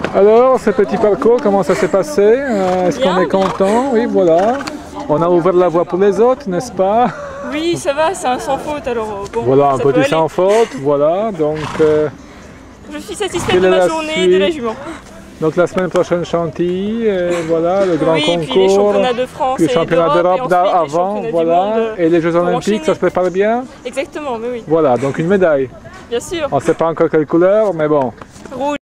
Alors, ce petit parcours, comment ça s'est passé? Est-ce qu'on est content? Oui, voilà. On a ouvert la voie pour les autres, n'est-ce pas? Oui, ça va, c'est un sans faute, alors bon. Voilà, un petit sans faute, voilà. Donc, je suis satisfaite de ma journée et de la jument. Donc la semaine prochaine Chantilly, voilà, le grand concours, puis les championnats de France puis le championnat d'Europe avant, voilà, et les Jeux Olympiques, ça se prépare bien? Exactement, mais oui. Voilà, donc une médaille. Bien sûr. On ne sait pas encore quelle couleur, mais bon. Rouge.